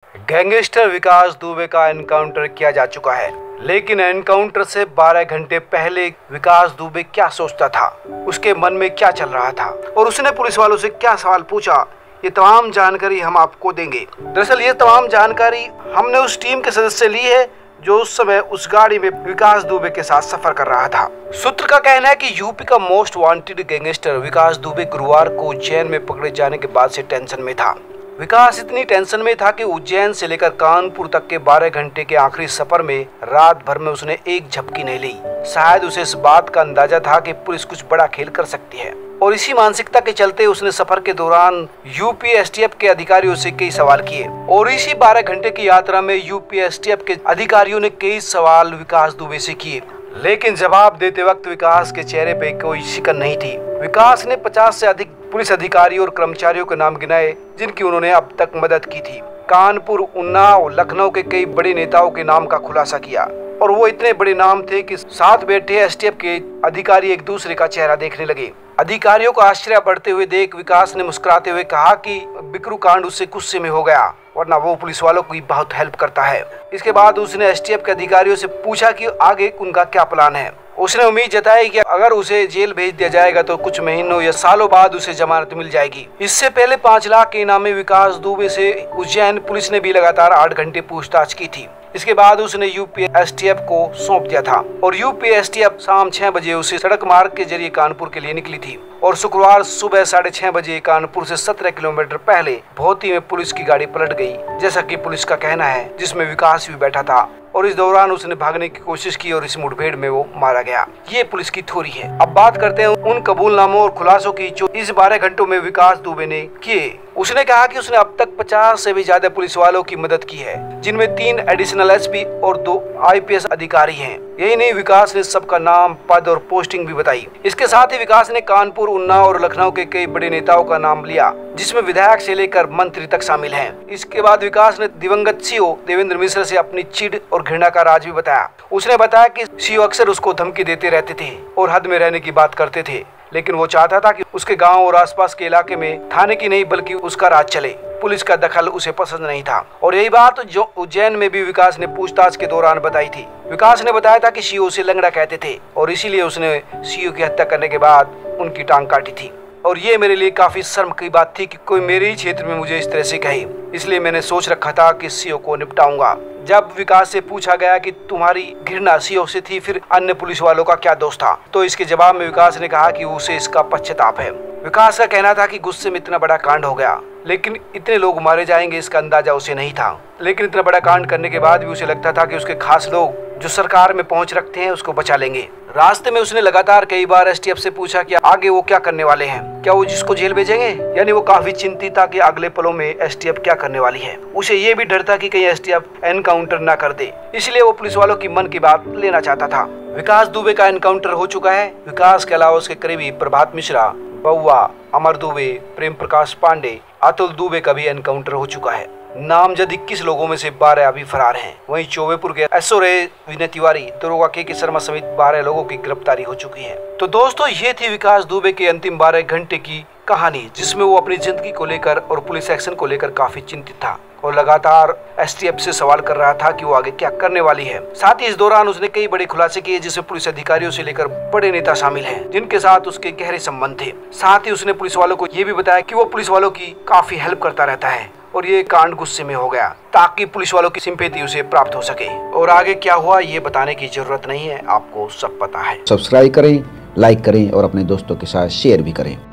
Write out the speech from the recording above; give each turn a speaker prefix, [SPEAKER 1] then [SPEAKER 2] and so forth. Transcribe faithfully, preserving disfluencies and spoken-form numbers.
[SPEAKER 1] Gangster Vikas Dubey का encounter किया जा चुका है, लेकिन एनकाउंटर से बारह घंटे पहले विकास दुबे क्या सोचता था, उसके मन में क्या चल रहा था और उसने पुलिस वालों से क्या सवाल पूछा, ये तमाम जानकारी हम आपको देंगे। दरअसल ये तमाम जानकारी हमने उस टीम के सदस्य से ली है जो उस समय उस गाड़ी में विकास दुबे के साथ सफर कर रहा था। सूत्र का कहना है कि यूपी का most wanted gangster Vikas Dubey गुरुवार को उज्जैन में पकड़े जाने के बाद से टेंशन में था। विकास इतनी टेंशन में था कि उज्जैन से लेकर कानपुर तक के बारह घंटे के आखिरी सफर में रात भर में उसने एक झपकी नहीं ली। शायद उसे इस बात का अंदाजा था कि पुलिस कुछ बड़ा खेल कर सकती है और इसी मानसिकता के चलते उसने सफर के दौरान यूपी एसटीएफ के अधिकारियों से कई सवाल किए और इसी बारह घंटे की यात्रा में यूपी एसटीएफ के अधिकारियों ने कई सवाल विकास दुबे से किए, लेकिन जवाब देते वक्त विकास के चेहरे पे कोई शिकन नहीं थी। विकास ने पचास से अधिक पुलिस अधिकारियों और कर्मचारियों के नाम गिनाए जिनकी उन्होंने अब तक मदद की थी। कानपुर, उन्नाव, लखनऊ के कई बड़े नेताओं के नाम का खुलासा किया और वो इतने बड़े नाम थे कि साथ बैठे एसटीएफ के अधिकारी एक दूसरे का चेहरा देखने लगे। अधिकारियों को आश्चर्य बढ़ते हुए देख विकास ने मुस्कुराते हुए कहा कि बिकरू कांड उससे गुस्से में हो गया, वरना वो पुलिस वालों की बहुत हेल्प करता है। इसके बाद उसने एसटीएफ के अधिकारियों से पूछा कि आगे उनका क्या प्लान है। उसने उम्मीद जताई कि अगर उसे जेल भेज दिया जाएगा तो कुछ महीनों या सालों बाद उसे जमानत मिल जाएगी। इससे पहले पाँच लाख के इनामी विकास दुबे से उज्जैन पुलिस ने भी लगातार आठ घंटे पूछताछ की थी। इसके बाद उसने यूपी एसटीएफ को सौंप दिया था और यूपी एसटीएफ शाम छह बजे उसे सड़क मार्ग के जरिए कानपुर के लिए निकली थी और शुक्रवार सुबह साढ़े छह बजे कानपुर से सत्रह किलोमीटर पहले भोती में पुलिस की गाड़ी पलट गई, जैसा कि पुलिस का कहना है, जिसमें विकास भी बैठा था और इस दौरान उसने भागने की कोशिश की और इस मुठभेड़ में वो मारा गया। ये पुलिस की थ्योरी है। अब बात करते हैं उन कबूलनामों और खुलासों की जो इस बारह घंटों में विकास दुबे ने किए। उसने कहा कि उसने अब तक पचास से भी ज्यादा पुलिस वालों की मदद की है, जिनमें तीन एडिशनल एसपी और दो आईपीएस अधिकारी हैं। यही नहीं, विकास ने सबका नाम, पद और पोस्टिंग भी बताई। इसके साथ ही विकास ने कानपुर, उन्नाव और लखनऊ के कई बड़े नेताओं का नाम लिया, जिसमें विधायक से लेकर मंत्री तक शामिल हैं। इसके बाद विकास ने दिवंगत सीओ देवेंद्र मिश्र से अपनी चिढ़ और घृणा का राज भी बताया। उसने बताया कि सीओ अक्सर उसको धमकी देते रहते थे और हद में रहने की बात करते थे, लेकिन वो चाहता था कि उसके गांव और आसपास के इलाके में थाने की नहीं बल्कि उसका राज चले। पुलिस का दखल उसे पसंद नहीं था और यही बात जो उज्जैन में भी विकास ने पूछताछ के दौरान बताई थी। विकास ने बताया था कि सीओ उसे लंगड़ा कहते थे और इसीलिए उसने सीओ की हत्या करने के बाद उनकी टांग काटी थी और ये मेरे लिए काफी शर्म की बात थी कि कोई मेरे ही क्षेत्र में मुझे इस तरह से कहे, इसलिए मैंने सोच रखा था कि सीओ को निपटाऊंगा। जब विकास से पूछा गया कि तुम्हारी घृणा सीओ से थी, फिर अन्य पुलिस वालों का क्या दोष था, तो इसके जवाब में विकास ने कहा कि उसे इसका पश्चाताप है। विकास का कहना था कि गुस्से में इतना बड़ा कांड हो गया, लेकिन इतने लोग मारे जाएंगे इसका अंदाजा उसे नहीं था। लेकिन इतना बड़ा कांड करने के बाद भी उसे लगता था कि उसके खास लोग जो सरकार में पहुंच रखते हैं उसको बचा लेंगे। रास्ते में उसने लगातार कई बार एसटीएफ से पूछा कि आगे वो क्या करने वाले हैं, क्या वो जिसको जेल भेजेंगे। यानी वो काफी चिंतित था कि अगले पलों में एसटीएफ क्या करने वाली है। उसे ये भी डर था कि कहीं एसटीएफ एनकाउंटर ना कर दे, इसलिए वो पुलिस वालों की मन की बात लेना चाहता था। विकास दुबे का एनकाउंटर हो चुका है। विकास के अलावा उसके करीबी प्रभात मिश्रा, बउआ, अमर दुबे, प्रेम प्रकाश पांडे, अतुल दुबे का भी एनकाउंटर हो चुका है। नामजद इक्कीस लोगों में से बारह अभी फरार हैं। वहीं चौबेपुर के एसओ विनय तिवारी, दरोगा के के शर्मा समेत बारह लोगों की गिरफ्तारी हो चुकी है। तो दोस्तों, ये थी विकास दुबे के अंतिम बारह घंटे की कहानी, जिसमें वो अपनी जिंदगी को लेकर और पुलिस एक्शन को लेकर काफी चिंतित था और लगातार एसटीएफ से सवाल कर रहा था कि वो आगे क्या करने वाली है। साथ ही इस दौरान उसने कई बड़े खुलासे किए, जिसमें पुलिस अधिकारियों से लेकर बड़े नेता शामिल हैं, जिनके साथ उसके गहरे संबंध थे। साथ ही उसने पुलिस वालों को ये भी बताया कि वो पुलिस वालों की काफी हेल्प करता रहता है और ये कांड गुस्से में हो गया ताकि पुलिस वालों की सिंपैथी उसे प्राप्त हो सके। और आगे क्या हुआ ये बताने की जरूरत नहीं है, आपको सब पता है।
[SPEAKER 2] सब्सक्राइब करें, लाइक करें और अपने दोस्तों के साथ शेयर भी करें।